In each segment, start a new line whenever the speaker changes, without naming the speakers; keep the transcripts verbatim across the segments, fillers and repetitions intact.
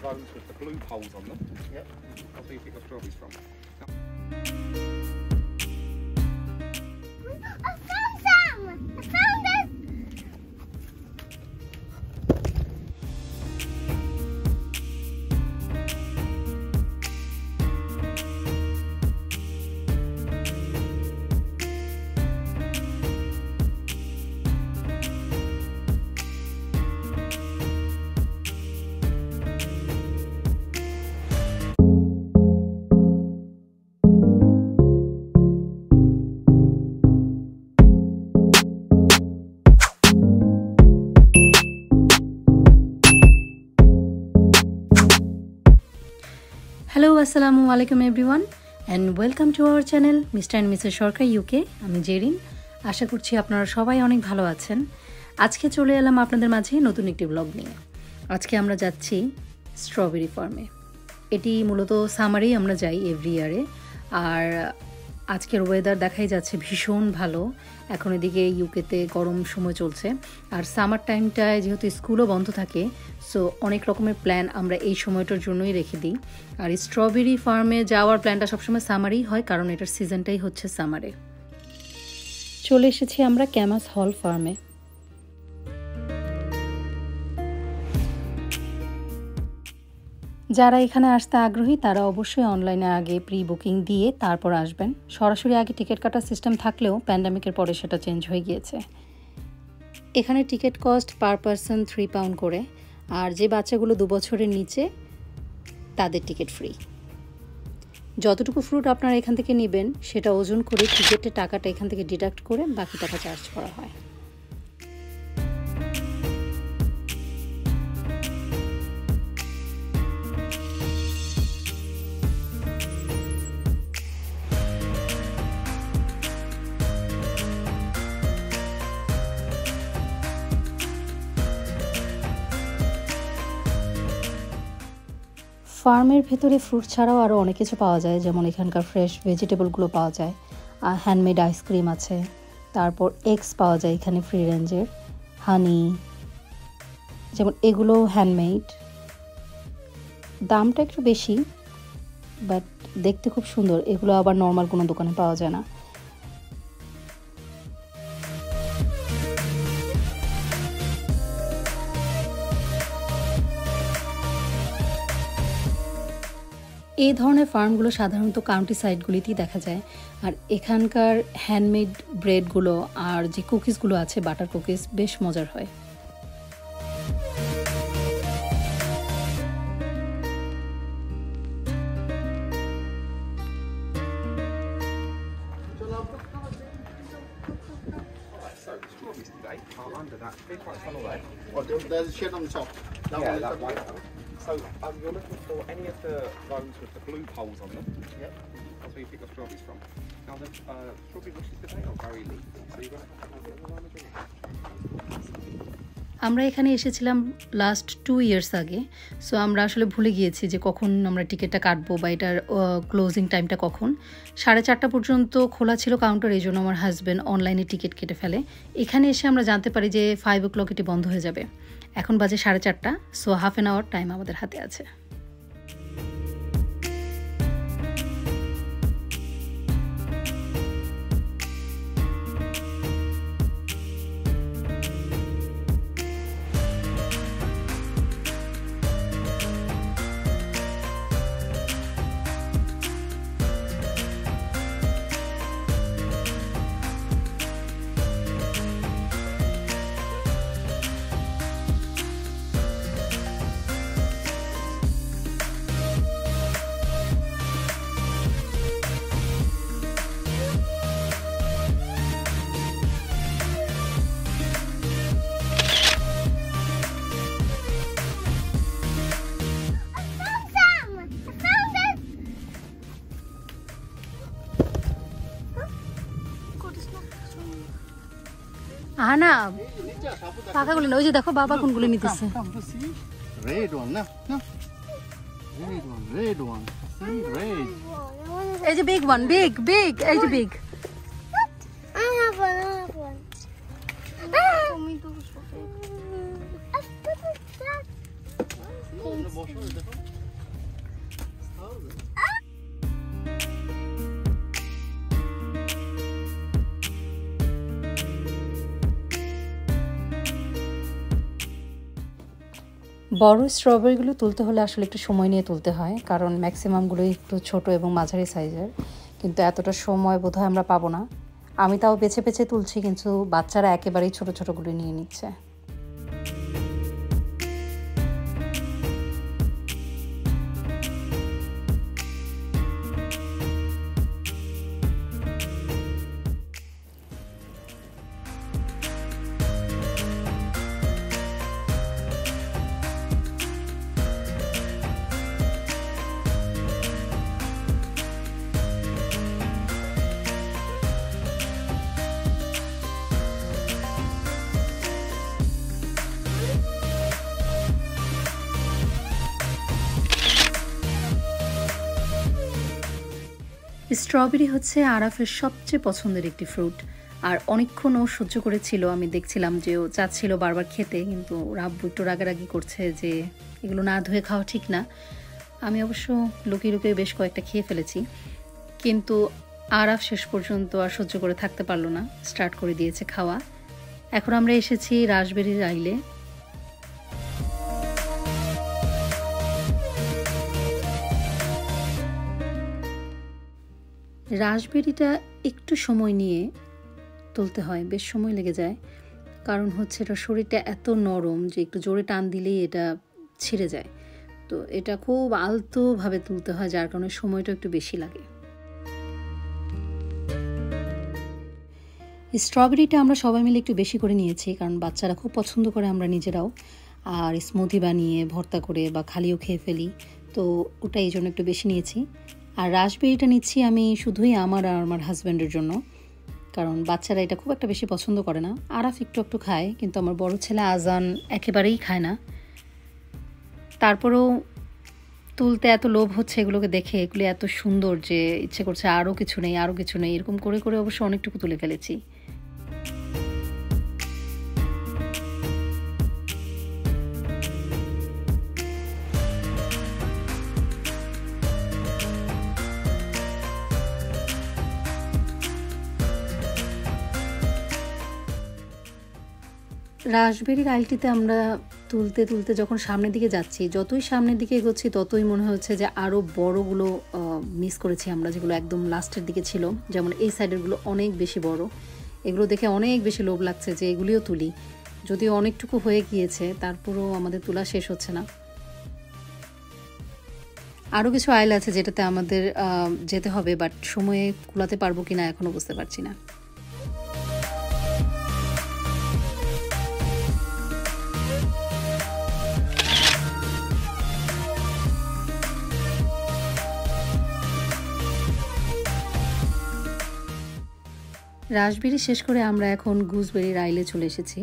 those with the blue holes on them. Yep. That's where you pick the strawberries from. Now,
I found some! I found it!
Hello, assalamu alaikum everyone and welcome to our channel Mister and Missus Sarker U K. আমি জেরিন, আশা করছি আপনারা সবাই অনেক ভালো আছেন। আজকে চলে এলাম আপনাদের মাঝে নতুন একটি ব্লগ নিয়ে। আজকে আমরা যাচ্ছি স্ট্রবেরি ফার্মে। এটি মূলত সামারেই আমরা যাই এভরি ইয়ারে, আর আজকের ওয়েদার দেখাই যাচ্ছে ভীষণ ভালো। এখন এদিকে ইউকেতে গরম সময় চলছে, আর সামার টাইমটায় যেহেতু স্কুলও বন্ধ থাকে, সো অনেক রকমের প্ল্যান আমরা এই সময়টার জন্যই রেখে দিই। আর স্ট্রবেরি ফার্মে যাওয়ার প্ল্যানটা সবসময় সামারেই হয়, কারণ এটার সিজনটাই হচ্ছে সামারে। চলে এসেছি আমরা ক্যামাস হল ফার্মে। যারা এখানে আসতে আগ্রহী তারা অবশ্যই অনলাইনে আগে প্রি বুকিং দিয়ে তারপর আসবেন। সরাসরি আগে টিকিট কাটার সিস্টেম থাকলেও প্যান্ডামিকের পরে সেটা চেঞ্জ হয়ে গিয়েছে। এখানে ticket cost per person three pound করে, আর যে বাচ্চাগুলো দু বছরের নিচে তাদের টিকিট ফ্রি। যতটুকু ফ্রুট আপনারা এখান থেকে নেবেন সেটা ওজন করে টিকিটের টাকাটা এখান থেকে ডিডাক্ট করে বাকি টাকা চার্জ করা হয়। ফার্মের ভেতরে ফ্রুট ছাড়াও আরও অনেক কিছু পাওয়া যায়, যেমন এখানকার ফ্রেশ ভেজিটেবলগুলো পাওয়া যায়, আর হ্যান্ডমেড আইসক্রিম আছে, তারপর এগস পাওয়া যায় এখানে ফ্রি রেঞ্জের, হানি, যেমন এগুলো হ্যান্ডমেড। দামটা একটু বেশি, বাট দেখতে খুব সুন্দর। এগুলো আবার নর্মাল কোনো দোকানে পাওয়া যায় না। এই ধরনের ফার্মগুলো সাধারণত কাউন্টি সাইডগুলিতেই দেখা যায়, আর এখানকার হ্যান্ডমেড ব্রেডগুলো আর যে কুকিজগুলো আছে বাটার কুকিজ বেশ মজার হয়।
there's a shed on the top. That yeah, one that white one. So um, you're looking for any of the rows with the blue holes on them. Yep. That's where you pick the strawberries from. Now the uh, strawberry bushes today are very leaf, so you're going to have a little line of
আমরা এখানে এসেছিলাম last two years আগে, so আমরা আসলে ভুলে গিয়েছি যে কখন আমরা টিকিটটা কাটবো বা এটার ক্লোজিং টাইমটা কখন। সাড়ে চারটা পর্যন্ত খোলা ছিল কাউন্টার, এই জন্য আমার হাজব্যান্ড অনলাইনে টিকিট কেটে ফেলে। এখানে এসে আমরা জানতে পারি যে ফাইভ ও ক্লক এটি বন্ধ হয়ে যাবে। এখন বাজে সাড়ে চারটা, so half an hour time আমাদের হাতে আছে। আনা পাকাগুলো ওই যে দেখো বাবা কোনগুলো নিতেছে।
red one না না red one red one see red
এই যে big one big big এই যে big
I have one I have one তুমি তো
বড় স্ট্রবেরিগুলো তুলতে হলে আসলে একটু সময় নিয়ে তুলতে হয়, কারণ ম্যাক্সিমামগুলো একটু ছোট এবং মাঝারি সাইজের, কিন্তু এতটা সময় বোধহয় আমরা পাবো না। আমি তাও বেছে বেছে তুলছি, কিন্তু বাচ্চারা একেবারেই ছোট ছোটগুলো নিয়ে নিচ্ছে। স্ট্রবেরি হচ্ছে আরাফের সবচেয়ে পছন্দের একটি ফ্রুট, আর অনেকক্ষণ ও সহ্য করেছিল। আমি দেখছিলাম যে ও চাচ্ছিল বারবার খেতে, কিন্তু রাব্বু একটু রাগারাগি করছে যে এগুলো না ধুয়ে খাওয়া ঠিক না। আমি অবশ্য লুকিয়ে লুকিয়ে বেশ কয়েকটা খেয়ে ফেলেছি, কিন্তু আরাফ শেষ পর্যন্ত আর সহ্য করে থাকতে পারলো না, স্টার্ট করে দিয়েছে খাওয়া। এখন আমরা এসেছি রাসবেরির আইলে। রাসবেরিটা একটু সময় নিয়ে তুলতে হয়, বেশ সময় লেগে যায়, কারণ হচ্ছে এটা শরীরটা এত নরম যে একটু জোরে টান দিলেই এটা ছিঁড়ে যায়। তো এটা খুব আলতোভাবে তুলতে হয়, যার কারণে সময়টা একটু বেশি লাগে। স্ট্রবেরিটা আমরা সবাই মিলে একটু বেশি করে নিয়েছি, কারণ বাচ্চারা খুব পছন্দ করে, আমরা নিজেরাও, আর স্মুদি বানিয়ে ভর্তা করে বা খালিও খেয়ে ফেলি, তো ওটা এই জন্য একটু বেশি নিয়েছি। আর রাসবেরিটা নিচ্ছি আমি শুধুই আমার আর আমার হাজব্যান্ডের জন্য, কারণ বাচ্চারা এটা খুব একটা বেশি পছন্দ করে না। আরাফ একটু একটু খায়, কিন্তু আমার বড় ছেলে আজান একেবারেই খায় না। তারপরেও তুলতে এত লোভ হচ্ছে এগুলোকে দেখে, এগুলো এত সুন্দর যে ইচ্ছে করছে আরও কিছু নেই, আরও কিছু নেই, এরকম করে করে অবশ্য অনেকটুকু তুলে ফেলেছি। রাসবেরির আইলটিতে আমরা তুলতে তুলতে যখন সামনের দিকে যাচ্ছি, যতই সামনের দিকে এগোচ্ছি ততই মনে হচ্ছে যে আরও বড়গুলো মিস করেছি আমরা, যেগুলো একদম লাস্টের দিকে ছিল। যেমন এই সাইডেরগুলো অনেক বেশি বড়, এগুলো দেখে অনেক বেশি লোভ লাগছে যে এগুলিও তুলি, যদিও অনেকটুকু হয়ে গিয়েছে, তারপরও আমাদের তোলা শেষ হচ্ছে না। আরও কিছু আইল আছে যেটাতে আমাদের যেতে হবে, বাট সময়ে কুলাতে পারবো কিনা এখনও বুঝতে পারছি না। রাসবেরি শেষ করে আমরা এখন গুজবেরির আইলে চলে এসেছি।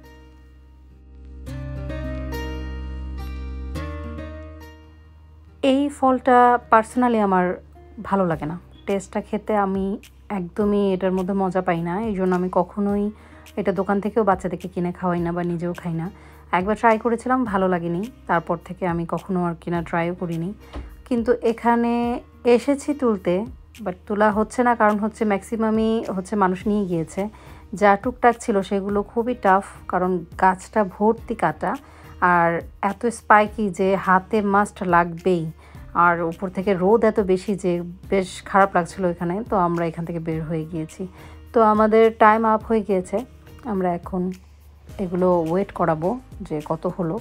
এই ফলটা পার্সোনালি আমার ভালো লাগে না, টেস্টটা খেতে আমি একদমই এটার মধ্যে মজা পাই না, এই জন্য আমি কখনোই এটা দোকান থেকেও বাচ্চাদেরকে কিনে খাওয়াই না বা নিজেও খাই না। একবার ট্রাই করেছিলাম, ভালো লাগেনি, তারপর থেকে আমি কখনো আর কিনা ট্রাইও করিনি। কিন্তু এখানে এসেছি তুলতে, বাট তোলা হচ্ছে না, কারণ হচ্ছে ম্যাক্সিমামই হচ্ছে মানুষ নিয়ে গিয়েছে। যা টুকটাক ছিল সেগুলো খুবই টাফ, কারণ গাছটা ভর্তি কাটা আর এত স্পাইকি যে হাতে মাস্ট লাগবেই, আর উপর থেকে রোদ এত বেশি যে বেশ খারাপ লাগছিল এখানে। তো আমরা এখান থেকে বের হয়ে গিয়েছি, তো আমাদের টাইম আপ হয়ে গিয়েছে। আমরা এখন এগুলো ওয়েট করাবো যে কত হলো।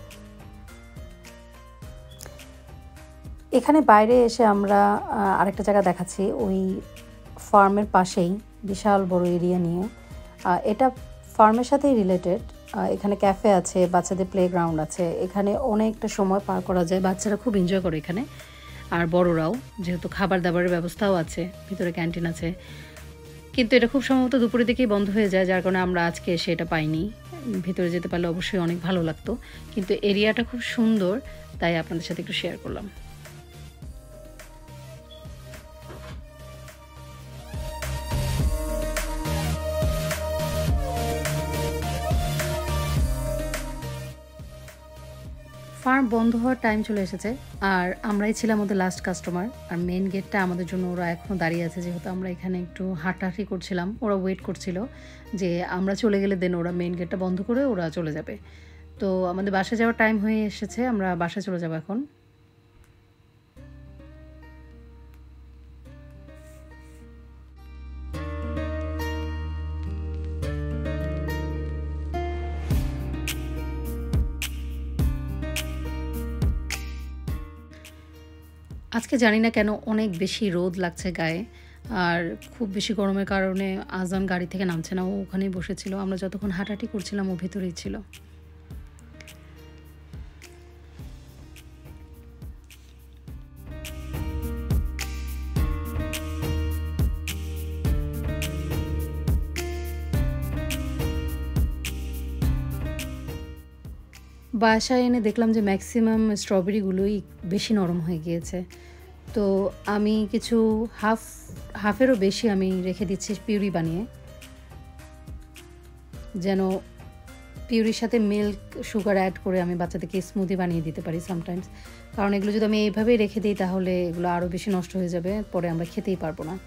এখানে বাইরে এসে আমরা আরেকটা জায়গা দেখাচ্ছি, ওই ফার্মের পাশেই বিশাল বড় এরিয়া নিয়ে। এটা ফার্মের সাথেই রিলেটেড, এখানে ক্যাফে আছে, বাচ্চাদের প্লেগ্রাউন্ড আছে, এখানে অনেকটা সময় পার করা যায়, বাচ্চারা খুব এনজয় করে এখানে, আর বড়রাও, যেহেতু খাবার দাবারের ব্যবস্থাও আছে, ভিতরে ক্যান্টিন আছে। কিন্তু এটা খুব সম্ভবত দুপুরের দিকেই বন্ধ হয়ে যায়, যার কারণে আমরা আজকে এসে এটা পাইনি। ভিতরে যেতে পারলে অবশ্যই অনেক ভালো লাগতো, কিন্তু এরিয়াটা খুব সুন্দর, তাই আপনাদের সাথে একটু শেয়ার করলাম। ফার্ম বন্ধ হওয়ার টাইম চলে এসেছে আর আমরাই ছিলাম ওদের লাস্ট কাস্টমার। আর মেন গেটটা আমাদের জন্য ওরা এখনও দাঁড়িয়ে আছে, যেহেতু আমরা এখানে একটু হাঁটাহাঁটি করছিলাম। ওরা ওয়েট করছিল যে আমরা চলে গেলে দেন ওরা মেন গেটটা বন্ধ করে ওরা চলে যাবে। তো আমাদের বাসায় যাওয়ার টাইম হয়ে এসেছে, আমরা বাসায় চলে যাব এখন। আজকে জানি না কেন অনেক বেশি রোদ লাগছে গায়ে, আর খুব বেশি গরমের কারণে আজান গাড়ি থেকে নামছে না, ও ওখানেই বসেছিল। আমরা যতক্ষণ হাঁটাহাঁটি করছিলাম ও ভিতরেই ছিল। বাসায় এনে দেখলাম যে ম্যাক্সিমাম স্ট্রবেরিগুলোই বেশি নরম হয়ে গিয়েছে। তো আমি কিছু হাফ হাফেরও বেশি আমি রেখে দিচ্ছি পিউরি বানিয়ে, যেন পিউরির সাথে মিল্ক সুগার অ্যাড করে আমি বাচ্চাদেরকে স্মুদি বানিয়ে দিতে পারি সামটাইমস। কারণ এগুলো যদি আমি এইভাবেই রেখে দিই তাহলে এগুলো আরও বেশি নষ্ট হয়ে যাবে, পরে আমরা খেতেই পারবো না।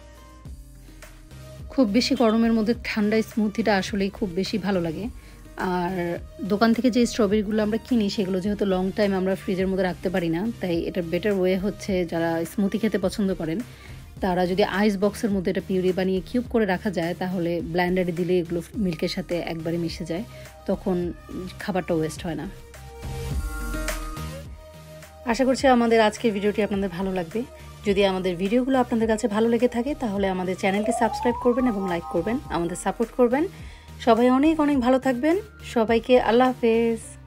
খুব বেশি গরমের মধ্যে ঠান্ডা স্মুদিটা আসলেই খুব বেশি ভালো লাগে। আর দোকান থেকে যে স্ট্রবেরিগুলো আমরা কিনি সেগুলো যেহেতু লং টাইম আমরা ফ্রিজের মধ্যে রাখতে পারি না, তাই এটা বেটার ওয়ে হচ্ছে যারা স্মুদি খেতে পছন্দ করেন তারা যদি আইস বক্সের মধ্যে এটা পিউরি বানিয়ে কিউব করে রাখা যায় তাহলে ব্লেন্ডারে দিলে এগুলো মিল্কের সাথে একবারে মিশে যায়, তখন খাবারটা ওয়েস্ট হয় না। আশা করছি আমাদের আজকের ভিডিওটি আপনাদের ভালো লাগবে। যদি আমাদের ভিডিওগুলো আপনাদের কাছে ভালো লেগে থাকে তাহলে আমাদের চ্যানেলটি সাবস্ক্রাইব করবেন এবং লাইক করবেন, আমাদের সাপোর্ট করবেন। সবাই অনেক অনেক ভালো থাকবেন। সবাইকে আল্লাহ হাফেজ।